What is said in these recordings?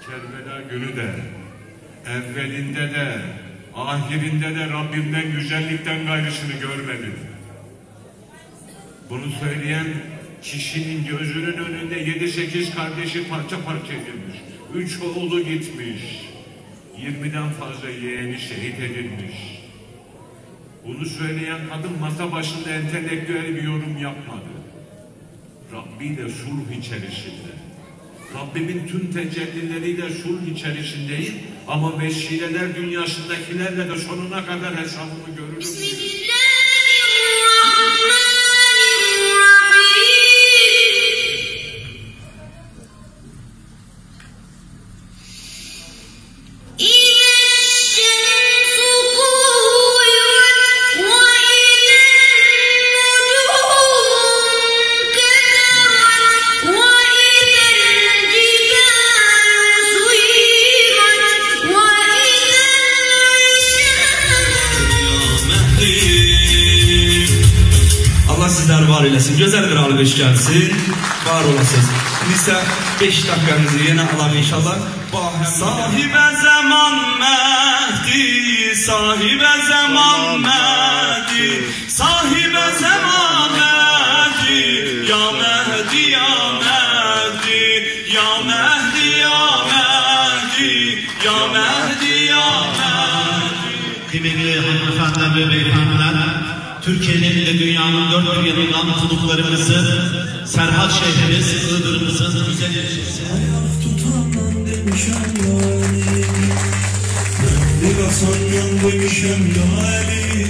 Kerbela günü de, evvelinde de, ahirinde de Rabbimden güzellikten gayrısını görmedim. Bunu söyleyen kişinin gözünün önünde 7-8 kardeşi parça parça edilmiş. 3 oğlu gitmiş. 20'den fazla yeğeni şehit edilmiş. Bunu söyleyen kadın masa başında entelektüel bir yorum yapmadı. Rabbi de sulh içerisinde. Rabbimin tüm tecellileriyle sulh içerisindeyim ama vesileler dünyasındakilerle de sonuna kadar hesabımı görürüm. Sizler var eylesin. Güzel bir alkış gelsin. Var olasınız. Biz ise 5 dakikanızı yine alalım inşallah. Sahibe zaman Mehdi, sahibe zaman Mehdi, sahibe zaman Mehdi, ya Mehdi, ya Mehdi, ya Mehdi, ya Mehdi, ya Mehdi, ya Mehdi. Kıymetli hanımefendiler ve beyefendiler, Türkiye'nin ve dünyanın dört bir yanından konuklarımızı, Serhat şehrimiz, Iğdır'ımızın güzel ilçesi. Ayak tutamam demişem yani, bir basanyan demişem yani.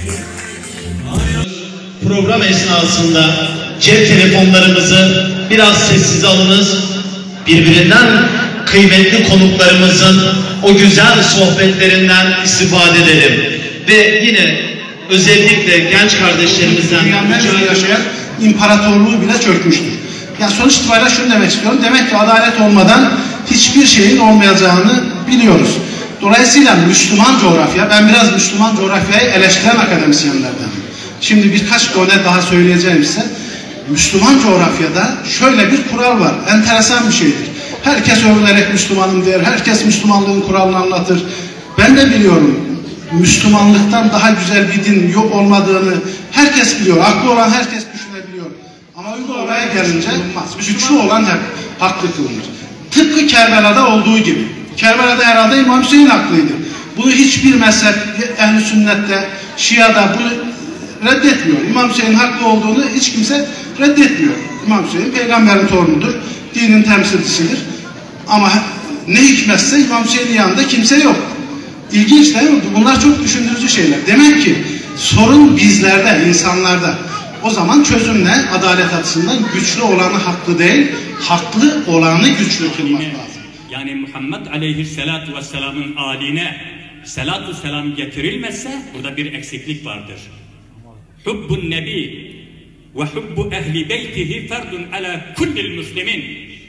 Program esnasında cep telefonlarımızı biraz sessiz alınız. Birbirinden kıymetli konuklarımızın o güzel sohbetlerinden istifade edelim. Ve yine özellikle genç kardeşlerimizden Peygamber yaşayan imparatorluğu bile çökmüştür. Yani sonuç itibariyle şunu demek istiyorum. Demek ki adalet olmadan hiçbir şeyin olmayacağını biliyoruz. Dolayısıyla Müslüman coğrafya, ben biraz Müslüman coğrafyayı eleştiren akademisyenlerdenim. Şimdi birkaç örnek daha söyleyeceğim size. Müslüman coğrafyada şöyle bir kural var. Enteresan bir şeydir. Herkes övülerek Müslümanım der. Herkes Müslümanlığın kuralını anlatır. Ben de biliyorum. Müslümanlıktan daha güzel bir din yok olmadığını herkes biliyor. Haklı olan herkes düşünebiliyor. Ama oraya gelince güçlü olan hep haklı kılınır. Tıpkı Kerbela'da olduğu gibi. Kerbela'da herhalde İmam Hüseyin haklıydı. Bunu hiçbir mezhep, ehl-i sünnette, Şia'da bunu reddetmiyor. İmam Hüseyin haklı olduğunu hiç kimse reddetmiyor. İmam Hüseyin peygamberin torunudur. Dinin temsilcisidir. Ama ne hikmetse İmam Hüseyin'in yanında kimse yok. İlginç değil mi? Bunlar çok düşündürücü şeyler. Demek ki sorun bizlerde, insanlarda. O zaman çözüm ne? Adalet açısından güçlü olanı haklı değil, haklı olanı güçlü kılmak lazım. Yani Muhammed Aleyhisselatü Vesselam'ın âline selatü selam getirilmezse burada bir eksiklik vardır. Hubbun nebi ve hubbu ehli beytihi ferdun ala kullil muslimin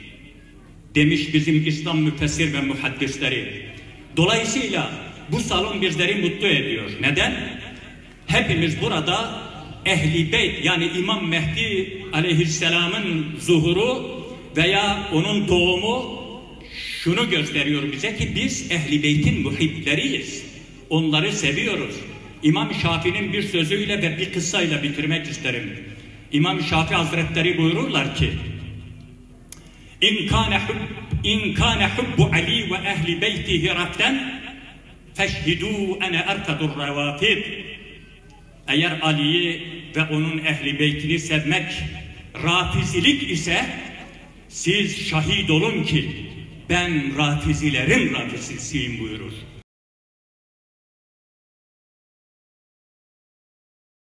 demiş bizim İslam müfessir ve muhaddisleri. Dolayısıyla bu salon bizleri mutlu ediyor. Neden? Hepimiz burada Ehl-i Beyt yani İmam Mehdi Aleyhisselam'ın zuhuru veya onun doğumu şunu gösteriyor bize ki biz Ehl-i Beyt'in muhipleriyiz. Onları seviyoruz. İmam Şafii'nin bir sözüyle ve bir kıssayla bitirmek isterim. İmam Şafii Hazretleri buyururlar ki İn kâne hubbu Ali ve ehli beytihi rakten feşhidû ene erkadur revâfid. Eğer Ali'yi ve onun ehli beytini sevmek rafizilik ise siz şahit olun ki ben rafizilerin rafizisiyim buyurur.